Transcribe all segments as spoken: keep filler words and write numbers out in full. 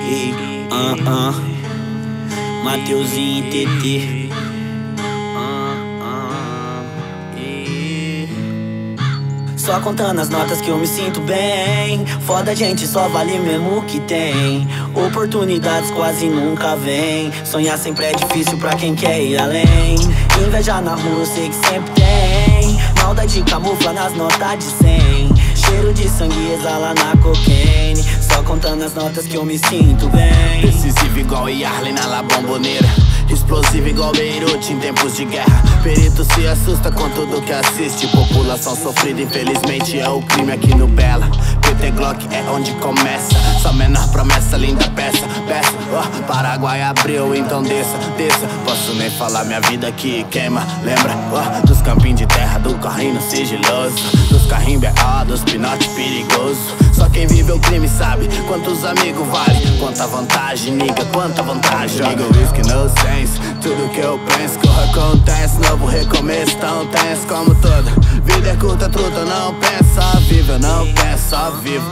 E, uh, uh, Mateuzinho e T T. Só contando as notas que eu me sinto bem. Foda, gente, só vale mesmo o que tem. Oportunidades quase nunca vem. Sonhar sempre é difícil pra quem quer ir além. Inveja na rua eu sei que sempre tem. Maldade camufla nas notas de cem. Cheiro de sangue exala na cocaine. Só contando as notas que eu me sinto bem. Decisivo igual Yarley na La Bombonera. Explosivo igual Beirute em tempos de guerra. Perito se assusta com tudo que assiste. População sofrida, infelizmente é o crime aqui no Bela. P T Glock é onde começa. Só menor promessa, linda peça. Peça, oh, Paraguai abriu, então desça, desça. Posso nem falar, minha vida que queima. Lembra, oh, dos campinhos de terra, do carrinho sigiloso, dos carrinhos B A, dos pinote perigoso. Só quem vive o crime sabe quantos amigos vale. Quanta vantagem, nigga, quanta vantagem. Joga whisky no sense, tudo que eu penso que acontece. Novo recomeço tão tenso como toda vida é curta, truta, não pensa. Vive, eu não penso, só vivo.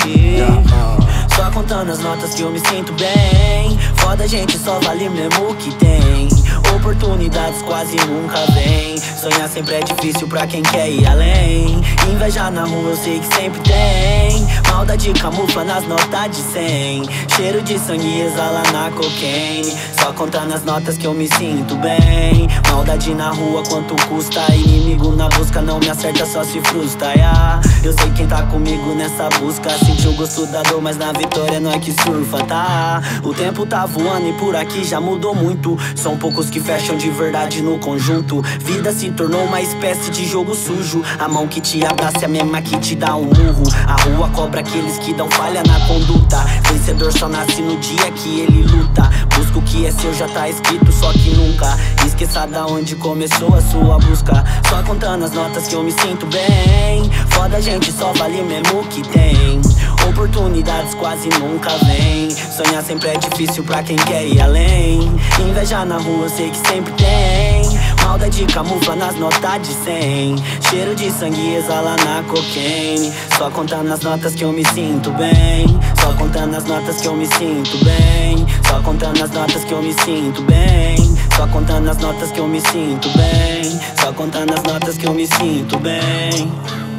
Só contando as notas que eu me sinto bem. Foda, gente, só vale mesmo o que tem. Oportunidades quase nunca vem. Sonhar sempre é difícil pra quem quer ir além. Inveja na rua eu sei que sempre tem. Maldade camufla nas notas de cem. Cheiro de sangue exala na cocaine. Só contando as notas que eu me sinto bem. Maldade na rua, quanto custa? Inimigo na busca, não me acerta, só se frustra, yeah. Eu sei quem tá comigo nessa busca. Sentiu o gosto da dor, mas na vitória não é que surfa, tá? O tempo tá voando e por aqui já mudou muito. São poucos que fecham de verdade no conjunto. Vida se tornou uma espécie de jogo sujo. A mão que te abraça é a mesma que te dá um murro. A rua cobra aqueles que dão falha na conduta. Vencedor só nasce no dia que ele luta. Busca o que é seu, já tá escrito, só que nunca esqueça da onde começou a sua busca. Só contando as notas que eu me sinto bem. Foda, gente, só vale mesmo o que tem. Oportunidades quase nunca vem. Sonhar sempre é difícil pra quem quer ir além. Inveja na rua eu sei que sempre tem. Maldade camufla nas notas de cem. Cheiro de sangue exala na cocaine. Só contando as notas que eu me sinto bem. Só contando as notas que eu me sinto bem. Só contando as notas que eu me sinto bem. Só contando as notas que eu me sinto bem. Só contando as notas que eu me sinto bem.